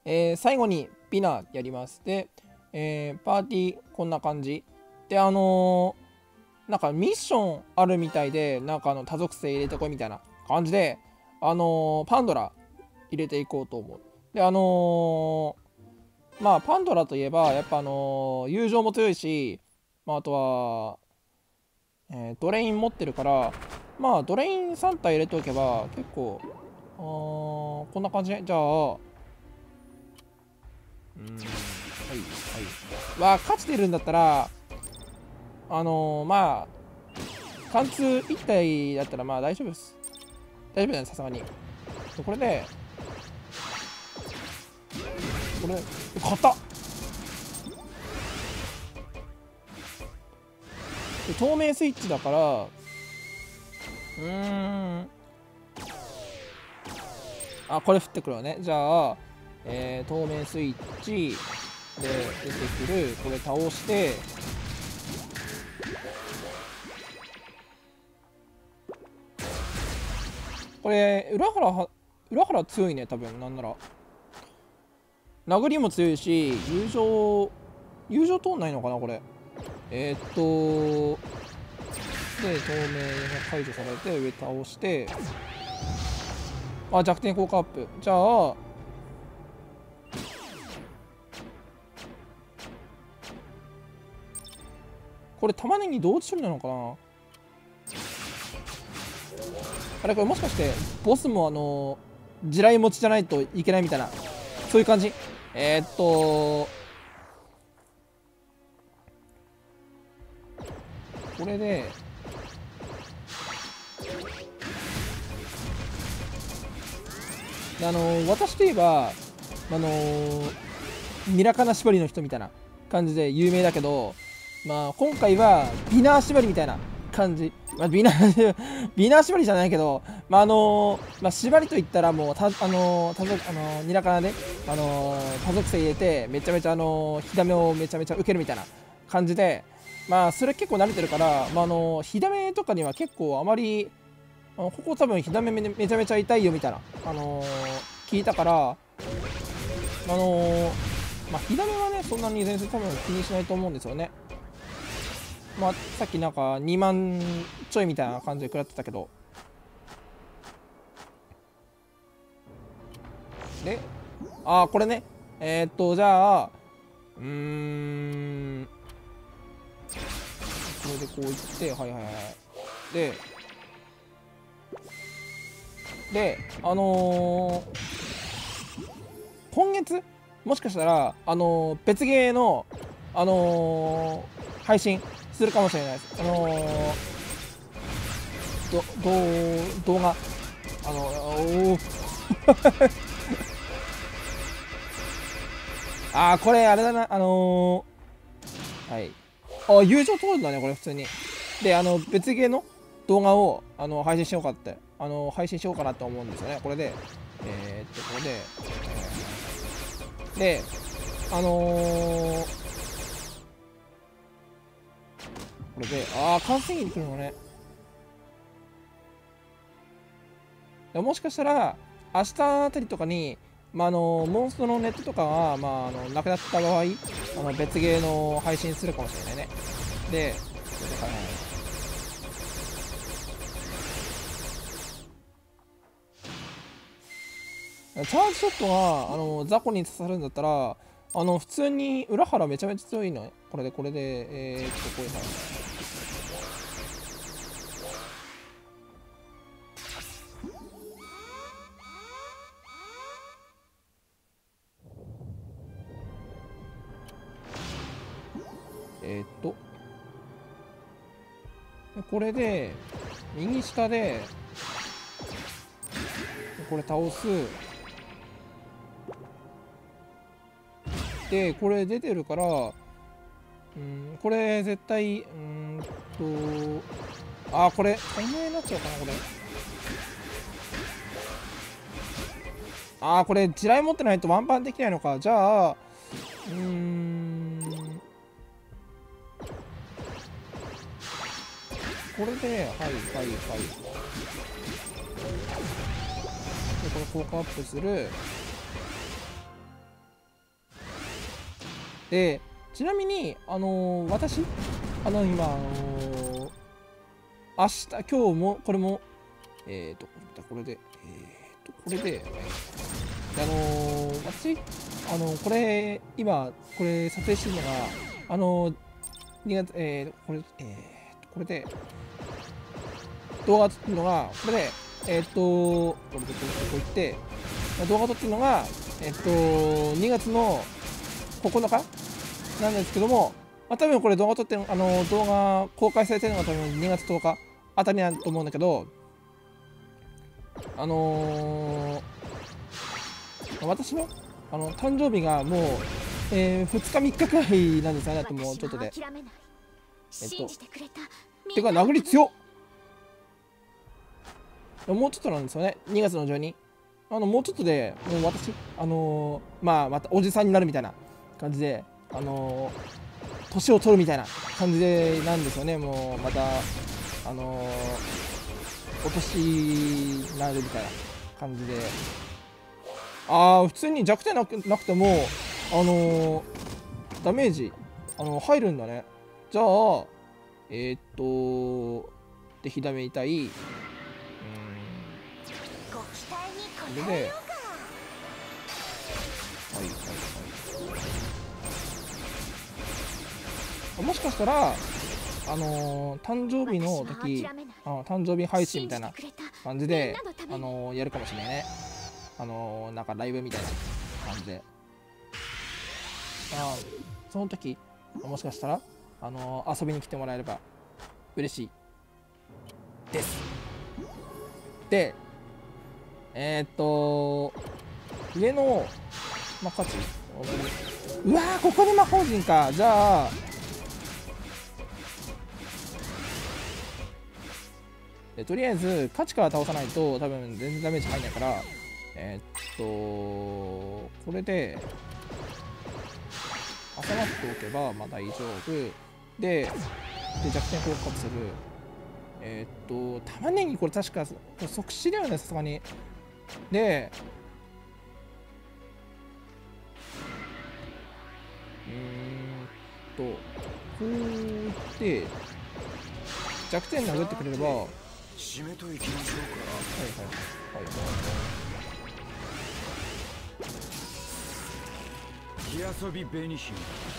最後にビナーやります。で、パーティーこんな感じ。で、なんかミッションあるみたいで、なんか多属性入れてこいみたいな感じで、パンドラ入れていこうと思う。で、まあ、パンドラといえば、やっぱ友情も強いし、まあ、あとは、ドレイン持ってるから、まあ、ドレイン3体入れておけば、結構、こんな感じね。じゃあ、はい、はい。わあ、勝ちてるんだったら、まあ、貫通1体だったら、まあ大丈夫です。大丈夫だね、さすがに。これで、これ、硬っ。で透明スイッチだから、あ、これ降ってくるよね。じゃあ、透明スイッチで出てくる、これ倒して、これ、裏原強いね、多分、なんなら。殴りも強いし、友情通んないのかな、これ。で、透明が解除されて、上倒して、あ、弱点効果アップ。じゃあ、これ玉ねぎ同時処理なのかな。あれこれもしかしてボスも地雷持ちじゃないといけないみたいな、そういう感じ。これで私といえばミラカナ縛りの人みたいな感じで有名だけど、まあ今回はビナー縛りみたいな感じ、まあ、ビナー縛りじゃないけど、まあまあ、縛りといったらもう多族ニラカナで多属性入れてめちゃめちゃ火ダメをめちゃめちゃ受けるみたいな感じで、まあそれ結構慣れてるから、まあ火ダメとかには結構あまりここ多分火ダメめちゃめちゃ痛いよみたいな聞いたから、まあ火ダメはねそんなに全然多分気にしないと思うんですよね。まあ、さっきなんか2万ちょいみたいな感じで食らってたけど。で、ああ、これね。じゃあ、これでこういって、はいはいはい。で、今月もしかしたら、別ゲーの、配信するかもしれないです。動画、あー、これあれだな、はい。あ、友情通るんだね、これ普通に。で、別ゲーの動画を、配信しようかって、配信しようかなと思うんですよね。これで、これで、で、これで、完成に来るのね。もしかしたら、明日あたりとかに、まあ、モンストのネットとかが、まあ、なくなった場合、別ゲーの配信するかもしれないね。で、チャージショットが、雑魚に刺さるんだったら、普通に裏腹めちゃめちゃ強いのね。これで、こういうこれで、右下で、これ倒す。で、これ出てるから、これ絶対、これ、透明になっちゃうかな、これ。これ、地雷持ってないとワンパンできないのか。じゃあ、これで、はい。で、これ効果アップする。 で、ちなみに、私、今、明日、今日も、これも、これで、これで、私、これ、今、これ、撮影してるのが、2月、これで、動画撮ってるのが、これで、これでこういって、動画撮ってるのが、2月の9日なんですけども、まあ、多分これ動画撮ってる、動画公開されてるのが多分2月10日あたりだと思うんだけど、私の誕生日がもう、2日3日くらいなんですよね。あともうちょっとで。てか、殴り強っ。もうちょっとなんですよね。2月の12。もうちょっとで、もう私、またおじさんになるみたいな感じで、年を取るみたいな感じでなんですよね。もう、また、お年になるみたいな感じで。普通に弱点なくても、ダメージ、入るんだね。じゃあ、で、火ダメ痛い。これで、はいはいはい。もしかしたら、誕生日の時、誕生日配信みたいな感じで、やるかもしれないね。なんかライブみたいな感じで。その時、もしかしたら、遊びに来てもらえれば嬉しいです。で、上の、価値、うわー、ここで魔法陣か。じゃあ、とりあえず、価値から倒さないと多分全然ダメージ入んないから、これで、挟まっておけば、まあ大丈夫。で、弱点降格する。玉ねぎこれ確か即死だよね、さすがに。で、こういって、弱点殴ってくれれば、締めといきましょうか。はいはいはいはい。火遊び紅姫、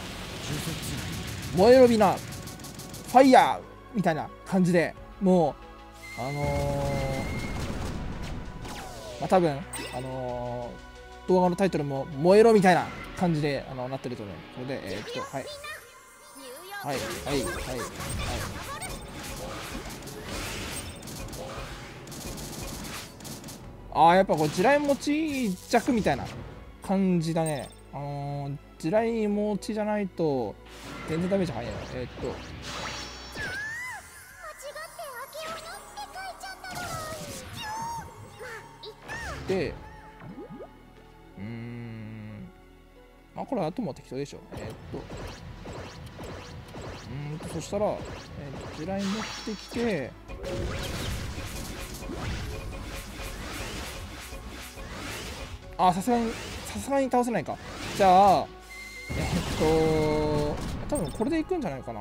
燃えろびな、ファイヤーみたいな感じで、もう、多分、動画のタイトルも燃えろみたいな感じでなってると思う。これで、はい。はいはいはいはい。やっぱこう地雷持ち弱みたいな感じだね。地雷持ちじゃないと全然ダメージ入らない。で、これあとも適当でしょ。そしたら、地雷持ってきて、さすがに倒せないか。じゃあ、多分これでいくんじゃないかな。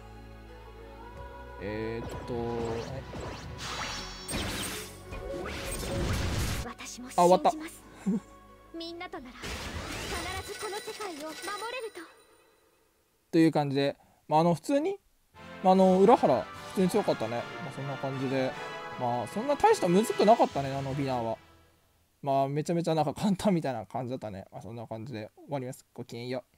終わった。みんなとなら必ずこの世界を守れると。という感じで、普通に、裏原普通に強かったね。そんな感じで、そんな大したむずくなかったね、ビナーは。めちゃめちゃなんか簡単みたいな感じだったね。そんな感じで終わります。ごきげんよう。